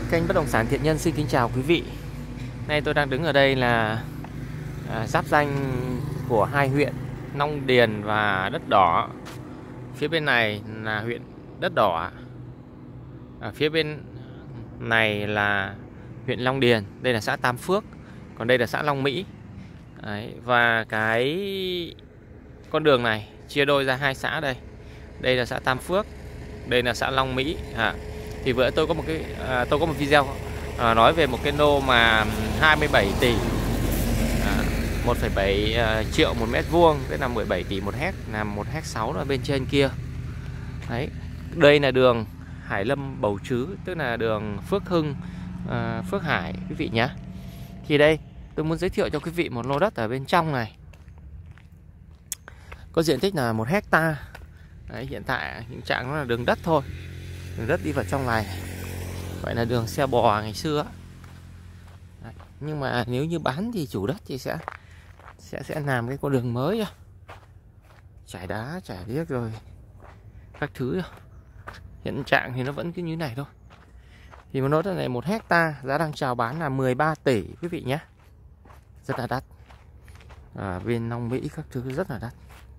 Kênh Bất động sản Thiện Nhân xin kính chào quý vị. Nay tôi đang đứng ở đây là giáp ranh của hai huyện Long Điền và Đất Đỏ. Phía bên này là huyện Đất Đỏ, phía bên này là huyện Long Điền. Đây là xã Tam Phước, còn đây là xã Long Mỹ. Đấy, và cái con đường này chia đôi ra hai xã đây. Đây là xã Tam Phước, đây là xã Long Mỹ. Thì vừa tôi có một video nói về một cái lô mà 27 tỷ 1,7 triệu một mét vuông, tức là 17 tỷ một héc, là 1,6 héc ở bên trên kia. Đấy, đây là đường Hải Lâm Bầu Trứ, tức là đường Phước Hưng Phước Hải quý vị nhé. Thì đây tôi muốn giới thiệu cho quý vị một lô đất ở bên trong này, có diện tích là 1 hecta. Đấy, hiện tại những trạng nó là đường đất thôi, đường đất đi vào trong này, vậy là đường xe bò ngày xưa. Đấy, nhưng mà nếu như bán thì chủ đất thì sẽ làm cái con đường mới, trải đá trải điếc rồi các thứ. Hiện trạng thì nó vẫn cứ như này thôi. Thì một lô đất này 1 hecta, giá đang chào bán là 13 tỷ quý vị nhé, rất là đắt. Ở bên Long Mỹ các thứ rất là đắt.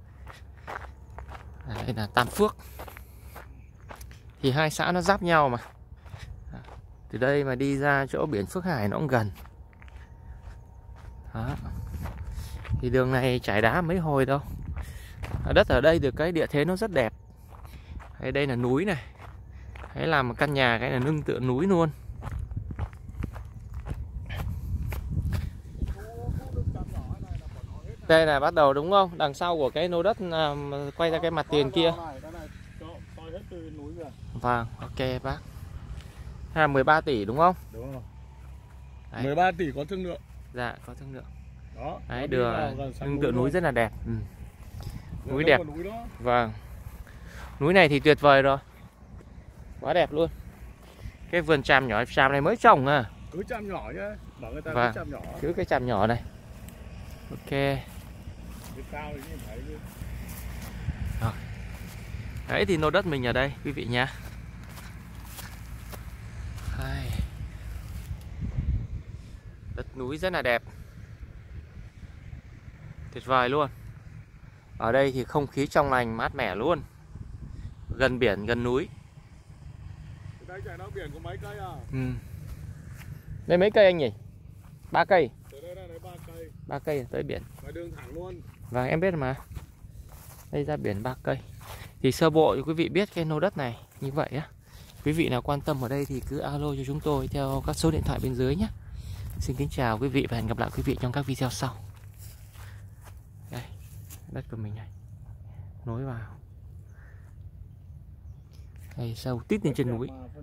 Đây là Tam Phước, thì hai xã nó giáp nhau mà. Từ đây mà đi ra chỗ biển Phước Hải nó cũng gần. Đó. Thì đường này trải đá mấy hồi đâu. Đất ở đây được cái địa thế nó rất đẹp. Đây là núi này. Hãy làm một căn nhà cái là nương tựa núi luôn. Đây là bắt đầu đúng không? Đằng sau của cái lô đất quay ra cái mặt tiền kia. Vâng, ok bác. 13 tỷ đúng không? Đúng rồi. Đấy. 13 tỷ có thương lượng. Dạ, có thương lượng. Đó, đấy, đường nương tựa núi rất là đẹp. Núi đẹp. Vâng. Núi này thì tuyệt vời rồi. Quá đẹp luôn. Cái vườn tràm nhỏ, tràm này mới trồng à. Cứ tràm nhỏ chứ, bảo người ta vâng, cứ tràm nhỏ. cứ cái tràm nhỏ này. Ok. Cao thì nhìn thấy luôn. Đấy thì lô đất mình ở đây quý vị nhé. Đất núi rất là đẹp, tuyệt vời luôn. Ở đây thì không khí trong lành mát mẻ luôn, gần biển gần núi. Đây chạy đâu biển có mấy cây à? Đây mấy cây anh nhỉ? 3 cây. Từ đây ra đấy 3 cây. 3 cây tới biển. Và đường thẳng luôn. Vâng, em biết mà. Đây ra biển 3 cây. Thì sơ bộ cho quý vị biết cái lô đất này như vậy á. Quý vị nào quan tâm ở đây thì cứ alo cho chúng tôi theo các số điện thoại bên dưới nhé. Xin kính chào quý vị và hẹn gặp lại quý vị trong các video sau. Đây, đất của mình này, nối vào. Đây, sâu tít lên trên núi.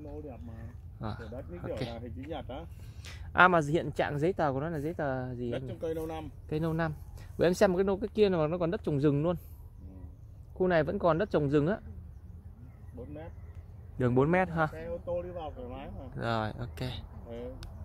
Ok. Mà hiện trạng giấy tờ của nó là giấy tờ gì? Đất trong cây lâu năm. Cây lâu năm. Bởi em xem một cái lô cái kia mà nó còn đất trồng rừng luôn. Khu này vẫn còn đất trồng rừng á. 4 mét. Đường 4 mét ha. Xe ô tô đi vào thoải mái mà. Rồi, ok.